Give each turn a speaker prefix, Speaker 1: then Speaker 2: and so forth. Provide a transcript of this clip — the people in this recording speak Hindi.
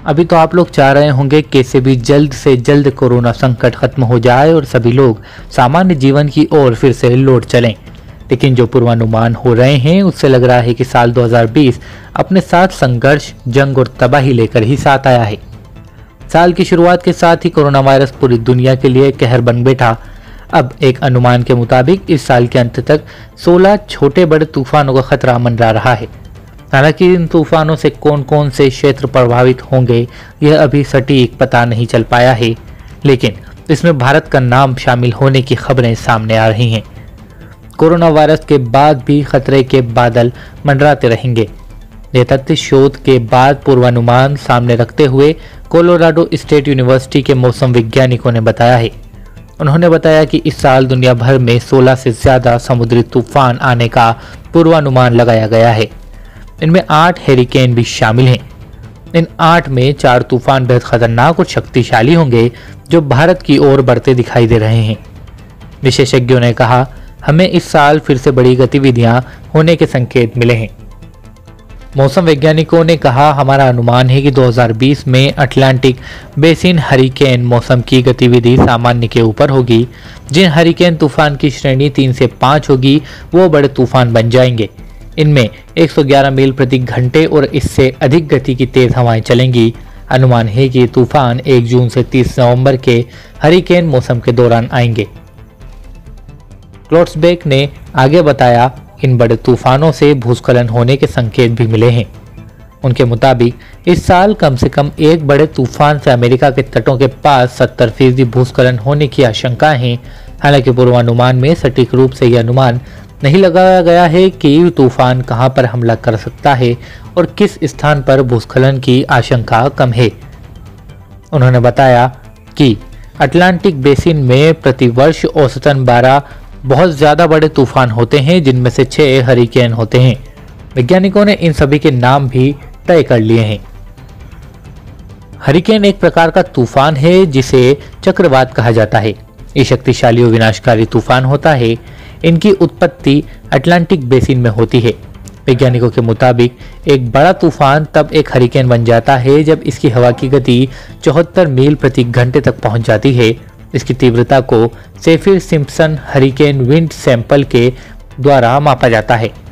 Speaker 1: अभी तो आप लोग चाह रहे होंगे कैसे भी जल्द से जल्द कोरोना संकट खत्म हो जाए और सभी लोग सामान्य जीवन की ओर फिर से लौट चलें। लेकिन जो पूर्वानुमान हो रहे हैं उससे लग रहा है कि साल 2020 अपने साथ संघर्ष, जंग और तबाही लेकर ही साथ आया है। साल की शुरुआत के साथ ही कोरोना वायरस पूरी दुनिया के लिए कहर बन बैठा। अब एक अनुमान के मुताबिक इस साल के अंत तक 16 छोटे बड़े तूफानों का खतरा मंडरा रहा है। हालांकि इन तूफानों से कौन कौन से क्षेत्र प्रभावित होंगे यह अभी सटीक पता नहीं चल पाया है, लेकिन इसमें भारत का नाम शामिल होने की खबरें सामने आ रही हैं। कोरोना वायरस के बाद भी खतरे के बादल मंडराते रहेंगे। यह तथ्य शोध के बाद पूर्वानुमान सामने रखते हुए कोलोराडो स्टेट यूनिवर्सिटी के मौसम वैज्ञानिकों ने बताया है। उन्होंने बताया कि इस साल दुनिया भर में 16 से ज्यादा समुद्री तूफान आने का पूर्वानुमान लगाया गया है। इनमें 8 हैरिकेन भी शामिल हैं। इन 8 में 4 तूफान बेहद खतरनाक और शक्तिशाली होंगे जो भारत की ओर बढ़ते दिखाई दे रहे हैं। विशेषज्ञों ने कहा, हमें इस साल फिर से बड़ी गतिविधियां होने के संकेत मिले हैं। मौसम वैज्ञानिकों ने कहा, हमारा अनुमान है कि 2020 में अटलांटिक बेसिन हरिकेन मौसम की गतिविधि सामान्य के ऊपर होगी। जिन हरिकेन तूफान की श्रेणी 3 से 5 होगी वो बड़े तूफान बन जाएंगे। इनमें 111 मील प्रति घंटे और इससे अधिक गति की तेज हवाएं चलेंगी। अनुमान है कि तूफान 1 जून से 30 नवंबर के हरिकेन मौसम के दौरान आएंगे। क्लोट्सबेक ने आगे बताया, इन बड़े तूफानों से भूस्खलन होने के संकेत भी मिले हैं। उनके मुताबिक इस साल कम से कम एक बड़े तूफान से अमेरिका के तटों के पास 70% भूस्खलन होने की आशंका है। हालांकि पूर्वानुमान में सटीक रूप से यह अनुमान नहीं लगाया गया है कि तूफान कहां पर हमला कर सकता है और किस स्थान पर भूस्खलन की आशंका कम है। उन्होंने बताया कि अटलांटिक बेसिन में प्रतिवर्ष औसतन 12 बहुत ज्यादा बड़े तूफान होते हैं, जिनमें से 6 हरिकेन होते हैं। वैज्ञानिकों ने इन सभी के नाम भी तय कर लिए हैं। हरिकेन एक प्रकार का तूफान है जिसे चक्रवात कहा जाता है। ये शक्तिशाली और विनाशकारी तूफान होता है। इनकी उत्पत्ति अटलांटिक बेसिन में होती है। वैज्ञानिकों के मुताबिक एक बड़ा तूफान तब एक हरिकेन बन जाता है जब इसकी हवा की गति 74 मील प्रति घंटे तक पहुंच जाती है। इसकी तीव्रता को Saffir Simpson hurricane wind sample के द्वारा मापा जाता है।